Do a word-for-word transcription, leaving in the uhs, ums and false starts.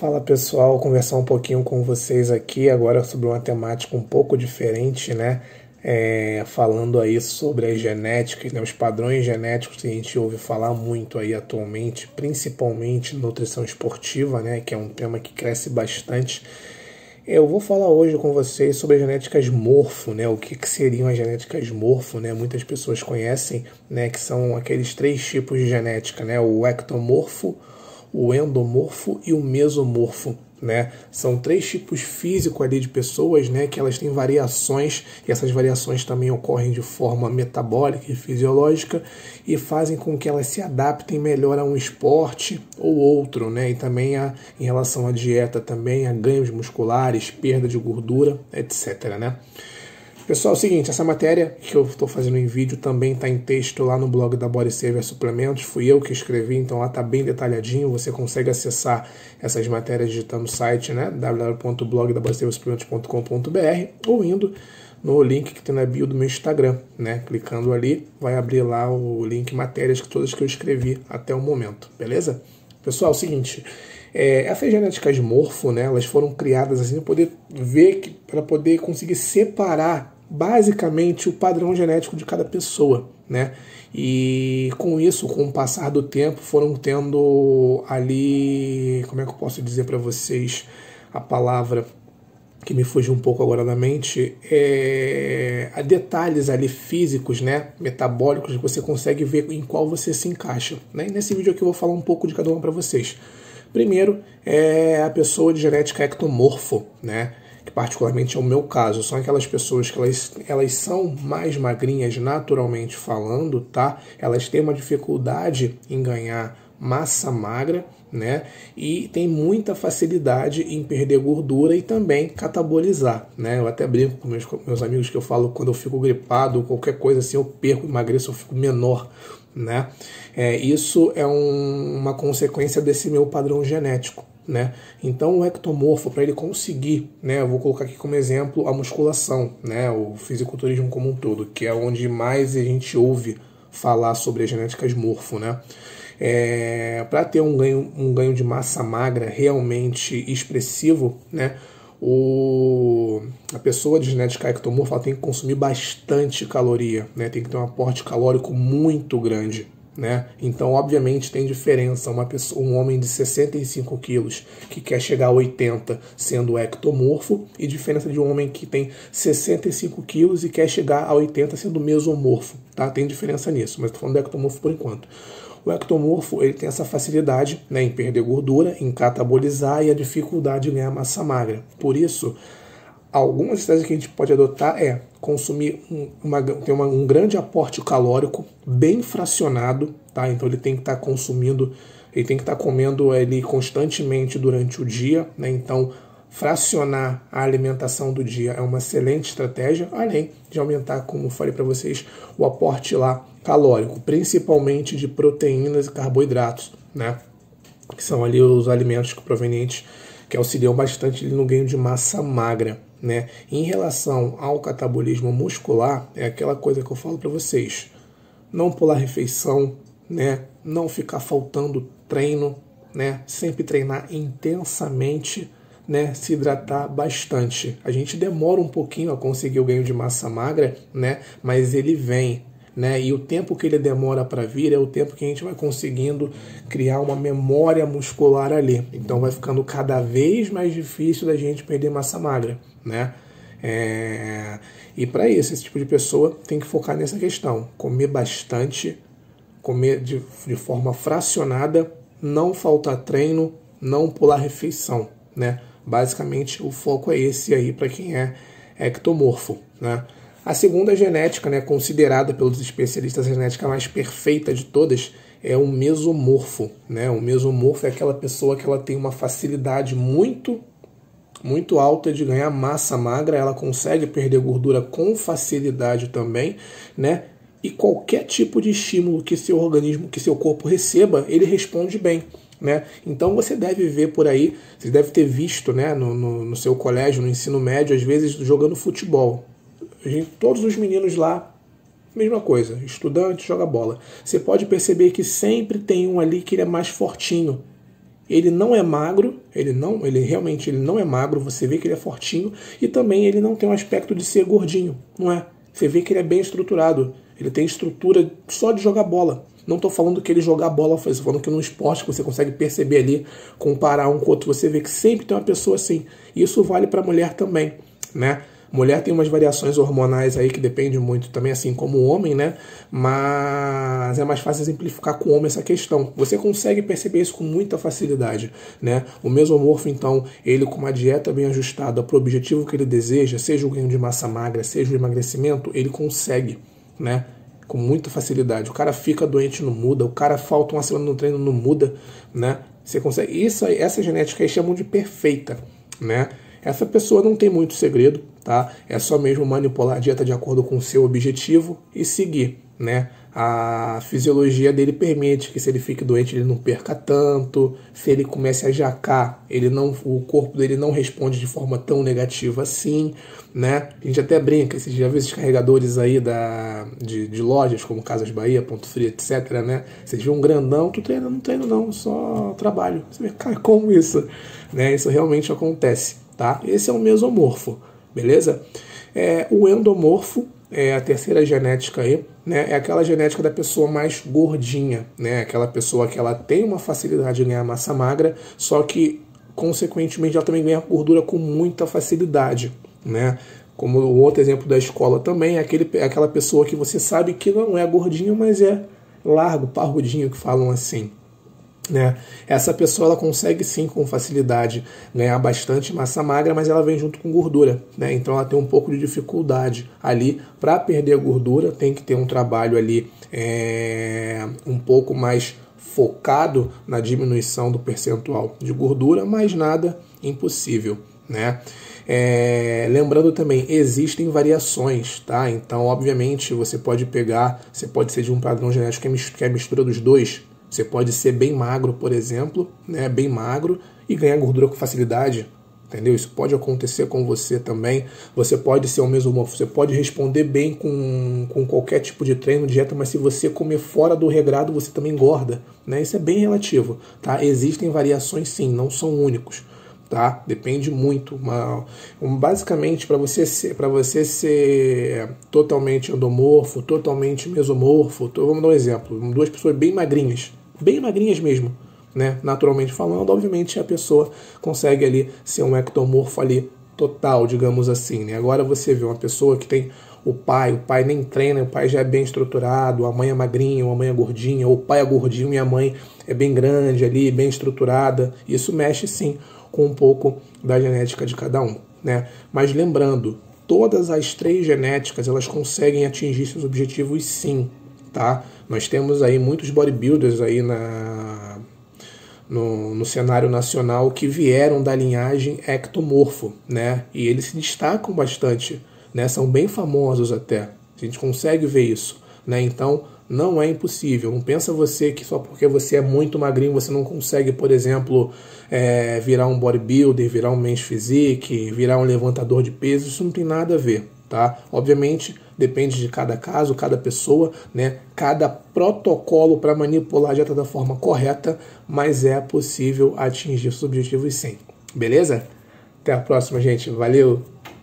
Fala pessoal, conversar um pouquinho com vocês aqui agora sobre uma temática um pouco diferente, né? É, falando aí sobre as genéticas, né? Os padrões genéticos que a gente ouve falar muito aí atualmente, principalmente nutrição esportiva, né? Que é um tema que cresce bastante. Eu vou falar hoje com vocês sobre as genéticas morfo, né? O que, que seriam as genéticas morfo, né? Muitas pessoas conhecem, né? Que são aqueles três tipos de genética, né? O ectomorfo, o endomorfo e o mesomorfo, né? São três tipos físicos ali de pessoas, né? Que elas têm variações e essas variações também ocorrem de forma metabólica e fisiológica e fazem com que elas se adaptem melhor a um esporte ou outro, né? E também a, em relação à dieta também, a ganhos musculares, perda de gordura, etcétera, né? Pessoal, é o seguinte, essa matéria que eu estou fazendo em vídeo também está em texto lá no blog da Body Saver Suplementos, fui eu que escrevi, então lá está bem detalhadinho, você consegue acessar essas matérias digitando no site, né, w w w ponto blog da body saver suplementos ponto com ponto b r ou indo no link que tem na bio do meu Instagram, né, clicando ali, vai abrir lá o link matérias que todas que eu escrevi até o momento, beleza? Pessoal, é o seguinte, é, essas genéticas morfo, né, elas foram criadas assim para poder ver, para poder conseguir separar basicamente o padrão genético de cada pessoa, né? E com isso, com o passar do tempo, foram tendo ali, como é que eu posso dizer para vocês a palavra que me fugiu um pouco agora da mente, é, há detalhes ali físicos, né, metabólicos, que você consegue ver em qual você se encaixa, né? E nesse vídeo aqui eu vou falar um pouco de cada uma para vocês. Primeiro é a pessoa de genética ectomorfo, né? Que particularmente é o meu caso, são aquelas pessoas que elas, elas são mais magrinhas naturalmente falando, tá? Elas têm uma dificuldade em ganhar massa magra, né? E tem muita facilidade em perder gordura e também catabolizar, né? Eu até brinco com meus, meus amigos que eu falo quando eu fico gripado ou qualquer coisa assim, eu perco, emagreço, eu fico menor, né? É, isso é um, uma consequência desse meu padrão genético, né? Então o ectomorfo, para ele conseguir, né, eu vou colocar aqui como exemplo a musculação, né, o fisiculturismo como um todo, que é onde mais a gente ouve falar sobre as genéticas morfo, né? É, para ter um ganho, um ganho de massa magra realmente expressivo, né, o, a pessoa de genética ectomorfo ela tem que consumir bastante caloria, né, tem que ter um aporte calórico muito grande, né? Então, obviamente, tem diferença uma pessoa, um homem de sessenta e cinco quilos que quer chegar a oitenta sendo ectomorfo e diferença de um homem que tem sessenta e cinco quilos e quer chegar a oitenta sendo mesomorfo, tá? Tem diferença nisso, mas estou falando do ectomorfo por enquanto. O ectomorfo ele tem essa facilidade, né, em perder gordura, em catabolizar e a dificuldade de ganhar massa magra. Por isso, algumas estratégias que a gente pode adotar é consumir um, uma, ter uma, um grande aporte calórico, bem fracionado, tá? Então ele tem que estar tá consumindo, ele tem que estar tá comendo ele constantemente durante o dia, né? Então fracionar a alimentação do dia é uma excelente estratégia, além de aumentar, como eu falei para vocês, o aporte lá calórico, principalmente de proteínas e carboidratos, né? Que são ali os alimentos provenientes que auxiliam bastante no ganho de massa magra, né? Em relação ao catabolismo muscular, é aquela coisa que eu falo para vocês, não pular refeição, né? Não ficar faltando treino, né? Sempre treinar intensamente, né? Se hidratar bastante. A gente demora um pouquinho a conseguir o ganho de massa magra, né? Mas ele vem, né? E o tempo que ele demora para vir é o tempo que a gente vai conseguindo criar uma memória muscular ali. Então vai ficando cada vez mais difícil da gente perder massa magra, né? É... E para isso, esse tipo de pessoa tem que focar nessa questão, comer bastante, comer de, de forma fracionada, não faltar treino, não pular refeição, né? Basicamente o foco é esse aí para quem é ectomorfo, né? A segunda genética, né, considerada pelos especialistas a genética mais perfeita de todas, é o mesomorfo, né? O mesomorfo é aquela pessoa que ela tem uma facilidade muito, muito alta de ganhar massa magra, ela consegue perder gordura com facilidade também, né? E qualquer tipo de estímulo que seu organismo, que seu corpo receba, ele responde bem, né? Então você deve ver por aí, você deve ter visto, né, no, no, no seu colégio, no ensino médio, às vezes jogando futebol. A gente, todos os meninos lá, mesma coisa, estudante, joga bola. Você pode perceber que sempre tem um ali que ele é mais fortinho. ele não é magro, ele não, ele realmente ele não é magro, você vê que ele é fortinho, e também ele não tem um aspecto de ser gordinho, não é? Você vê que ele é bem estruturado, ele tem estrutura só de jogar bola. Não estou falando que ele jogar bola, estou falando que no esporte que você consegue perceber ali, comparar um com o outro, você vê que sempre tem uma pessoa assim. Isso vale para a mulher também, né? Mulher tem umas variações hormonais aí que depende muito também, assim como o homem, né? Mas é mais fácil exemplificar com o homem essa questão. Você consegue perceber isso com muita facilidade, né? O mesomorfo, então, ele com uma dieta bem ajustada para o objetivo que ele deseja, seja o ganho de massa magra, seja o emagrecimento, ele consegue, né? Com muita facilidade. O cara fica doente, não muda. O cara falta uma semana no treino, não muda, né? Você consegue. Isso, essa genética aí chamam de perfeita, né? Essa pessoa não tem muito segredo, tá? É só mesmo manipular a dieta de acordo com o seu objetivo e seguir, né? A fisiologia dele permite que se ele fique doente ele não perca tanto, se ele comece a jacar, ele não, o corpo dele não responde de forma tão negativa assim, né? A gente até brinca, você já viu esses carregadores aí da, de, de lojas como Casas Bahia, Ponto Frio, etc, né? Vocês viram um grandão, tu treina? Não treino não, só trabalho. Você vê, cara, como isso? Né? Isso realmente acontece, tá? Esse é o mesomorfo, beleza? É, o endomorfo é a terceira genética aí, né? É aquela genética da pessoa mais gordinha, né? Aquela pessoa que ela tem uma facilidade de ganhar massa magra, só que, consequentemente, ela também ganha gordura com muita facilidade, né? Como o outro exemplo da escola também, é aquele, é aquela pessoa que você sabe que não é gordinho, mas é largo, parrudinho, que falam assim, né? Essa pessoa ela consegue sim com facilidade ganhar bastante massa magra, mas ela vem junto com gordura, né? Então ela tem um pouco de dificuldade ali para perder a gordura, tem que ter um trabalho ali é, um pouco mais focado na diminuição do percentual de gordura, mas nada impossível, né? É, lembrando também, existem variações, tá? Então, obviamente, você pode pegar, você pode ser de um padrão genético que é a mistura dos dois. Você pode ser bem magro, por exemplo, né, bem magro, e ganhar gordura com facilidade, entendeu? Isso pode acontecer com você também. Você pode ser o mesomorfo, você pode responder bem com, com qualquer tipo de treino, dieta, mas se você comer fora do regrado, você também engorda, né? Isso é bem relativo, tá? Existem variações sim, não são únicos, tá? Depende muito. Uma, um, basicamente, para você ser, para você ser totalmente endomorfo, totalmente mesomorfo, tô, vamos dar um exemplo, duas pessoas bem magrinhas, bem magrinhas mesmo, né? Naturalmente falando, obviamente a pessoa consegue ali ser um ectomorfo ali total, digamos assim, né? Agora você vê uma pessoa que tem o pai, o pai nem treina, o pai já é bem estruturado, a mãe é magrinha, ou a mãe é gordinha, ou o pai é gordinho e a mãe é bem grande ali, bem estruturada. Isso mexe sim com um pouco da genética de cada um, né? Mas lembrando, todas as três genéticas elas conseguem atingir seus objetivos sim, tá? Nós temos aí muitos bodybuilders aí na, no, no cenário nacional que vieram da linhagem ectomorfo, né? E eles se destacam bastante, né? São bem famosos até, a gente consegue ver isso, né? Então, não é impossível. Não pensa você que só porque você é muito magrinho você não consegue, por exemplo, é, virar um bodybuilder, virar um men's physique, virar um levantador de peso. Isso não tem nada a ver, tá? Obviamente, depende de cada caso, cada pessoa, né? Cada protocolo para manipular a dieta da forma correta, mas é possível atingir os objetivos sim. Beleza? Até a próxima, gente. Valeu!